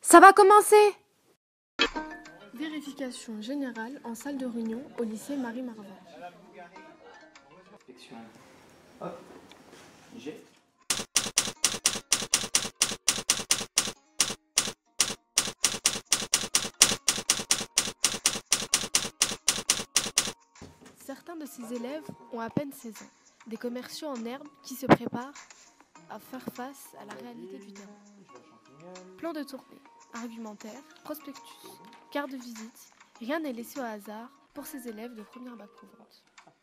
Ça va commencer! Vérification générale en salle de réunion au lycée Marie-Marvin. Inspection. Hop. G. Certains de ces élèves ont à peine 16 ans, des commerciaux en herbe qui se préparent à faire face à la réalité du terrain. Plan de tournée, argumentaire, prospectus, carte de visite, rien n'est laissé au hasard pour ces élèves de première bac pro vente.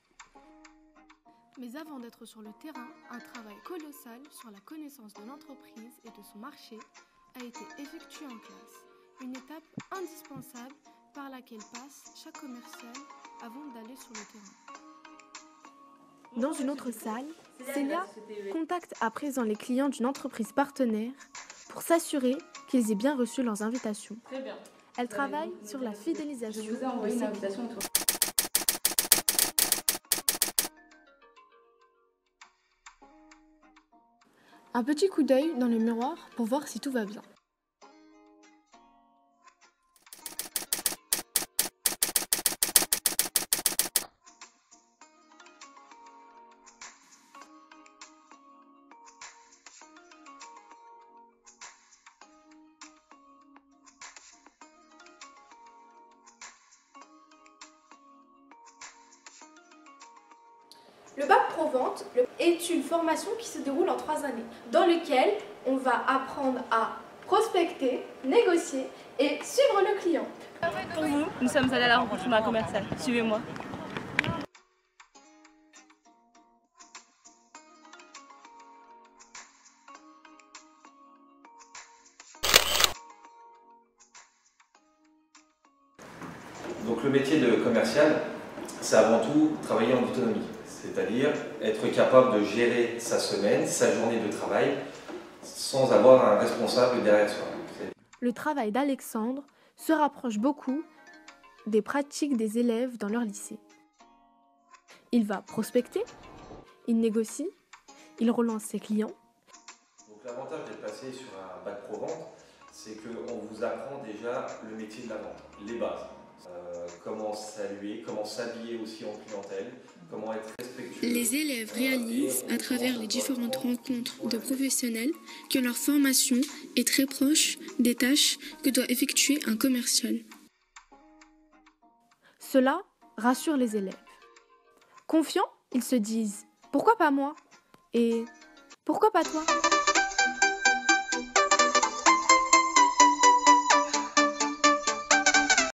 Mais avant d'être sur le terrain, un travail colossal sur la connaissance de l'entreprise et de son marché a été effectué en classe, une étape indispensable par laquelle passe chaque commercial avant d'aller sur le terrain. Dans une autre salle, Célia contacte à présent les clients d'une entreprise partenaire pour s'assurer qu'ils aient bien reçu leurs invitations. Très bien. Elle travaille sur la fidélisation. Je vous ai envoyé une invitation. Un petit coup d'œil dans le miroir pour voir si tout va bien. Le bac pro vente est une formation qui se déroule en 3 années, dans laquelle on va apprendre à prospecter, négocier et suivre le client. Pour vous, nous sommes allés à la rencontre d'un commercial. Suivez-moi. Donc le métier de commercial, c'est avant tout travailler en autonomie, c'est-à-dire être capable de gérer sa semaine, sa journée de travail, sans avoir un responsable derrière soi. Le travail d'Alexandre se rapproche beaucoup des pratiques des élèves dans leur lycée. Il va prospecter, il négocie, il relance ses clients. Donc l'avantage d'être passé sur un bac pro vente, c'est qu'on vous apprend déjà le métier de la vente, les bases. Comment saluer, comment s'habiller aussi en clientèle, comment être respectueux. Les élèves réalisent à travers les différentes rencontres de professionnels que leur formation est très proche des tâches que doit effectuer un commercial. Cela rassure les élèves. Confiants, ils se disent « Pourquoi pas moi ?» et « Pourquoi pas toi ?»